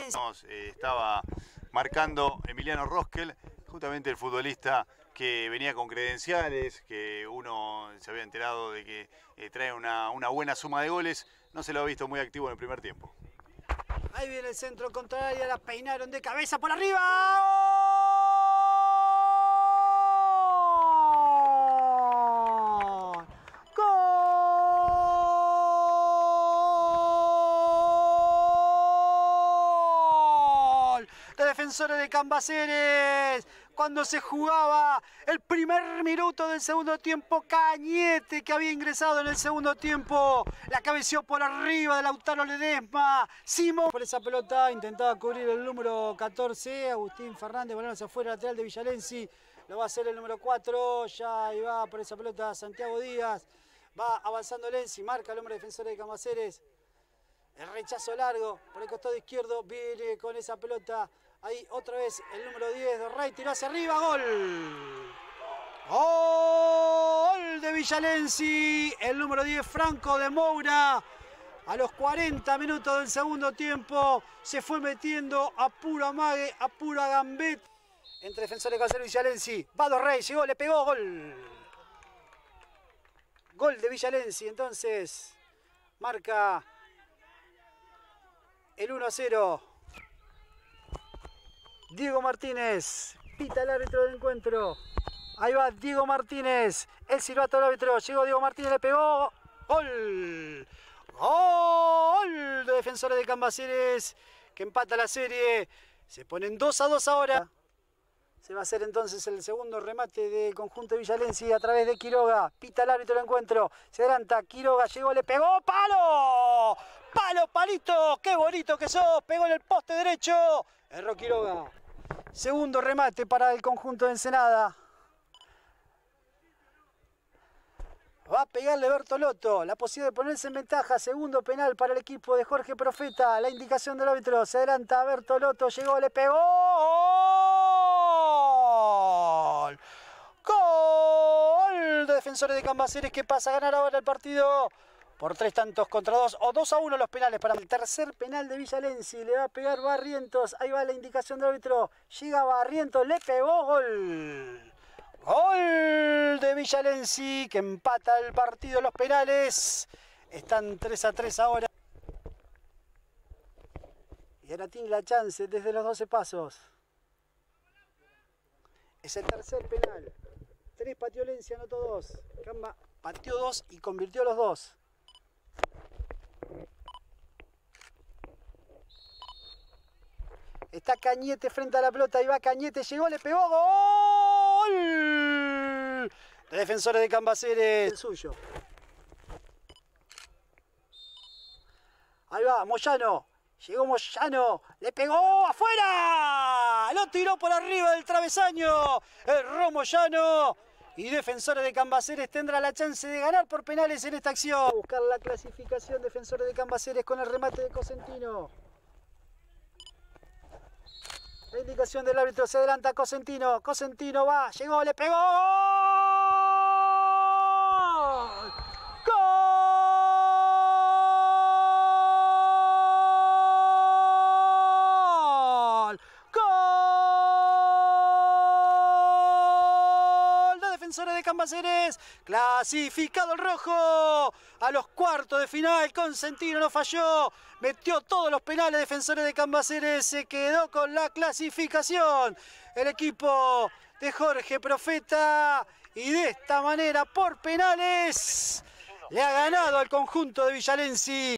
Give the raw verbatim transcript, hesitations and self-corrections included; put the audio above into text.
Eh, estaba marcando Emiliano Roskel, justamente el futbolista que venía con credenciales, que uno se había enterado de que eh, trae una, una buena suma de goles. No se lo ha visto muy activo en el primer tiempo. Ahí viene el centro contrario, la peinaron de cabeza por arriba. De Defensores de Cambaceres, cuando se jugaba el primer minuto del segundo tiempo, Cañete, que había ingresado en el segundo tiempo, la cabeció por arriba de Lautaro Ledesma. Simón por esa pelota intentaba cubrir el número catorce, Agustín Fernández, balón hacia afuera, lateral de Villalensi, lo va a hacer el número cuatro, ya ahí va por esa pelota Santiago Díaz, va avanzando Lenzi, marca el hombre de Defensores de Cambaceres. El rechazo largo por el costado izquierdo, viene con esa pelota. Ahí otra vez el número diez de Rey, tiró hacia arriba, gol. Gol de Villalensi, el número diez Franco de Moura. A los cuarenta minutos del segundo tiempo se fue metiendo a puro amague, a pura gambet. Entre Defensores de Cambaceres y Villalensi. Vado Rey, llegó, le pegó, gol. Gol de Villalensi, entonces marca el uno a cero. Diego Martínez, pita el árbitro del encuentro. Ahí va Diego Martínez, el silbato del árbitro. Llegó Diego Martínez, le pegó. Gol. Gol de Defensores de Cambaceres, que empata la serie. Se ponen dos a dos ahora. Se va a hacer entonces el segundo remate del conjunto de Villalensi a través de Quiroga. Pita el árbitro del encuentro. Se adelanta Quiroga, llegó, le pegó. ¡Palo! ¡Palo, palito! ¡Qué bonito que sos! Pegó en el poste derecho. Erró Quiroga. Segundo remate para el conjunto de Ensenada. Va a pegarle Bertolotto. La posibilidad de ponerse en ventaja. Segundo penal para el equipo de Jorge Profeta. La indicación del árbitro. Se adelanta Bertolotto. Llegó, le pegó. ¡Gol! ¡Gol de Defensores de Cambaceres, que pasa a ganar ahora el partido por tres tantos contra dos, o dos a uno los penales para el tercer penal de Villalensi. Le va a pegar Barrientos, ahí va la indicación del árbitro, llega Barrientos, le pegó, gol. Gol de Villalensi, que empata el partido, los penales. Están tres a tres ahora. Y ahora tiene la chance desde los doce pasos. Es el tercer penal. Tres pateó Lenzi, anotó dos. Camba pateó dos y convirtió los dos. Está Cañete frente a la pelota, ahí va Cañete, llegó, le pegó, gol de Defensores de Cambaceres, el suyo. Ahí va Moyano, llegó Moyano, le pegó afuera, lo tiró por arriba del travesaño, erró Moyano. Y Defensores de Cambaceres tendrá la chance de ganar por penales en esta acción. Buscar la clasificación Defensores de Cambaceres con el remate de Cosentino. La indicación del árbitro, se adelanta Cosentino. Cosentino va, llegó, le pegó. ¡Gol! ¡Gol! De Defensores de Cambaceres, clasificado el rojo a los cuartos de final. Cosentino no falló, metió todos los penales. Defensores de Cambaceres se quedó con la clasificación. El equipo de Jorge Profeta, y de esta manera por penales le ha ganado al conjunto de Villalensi.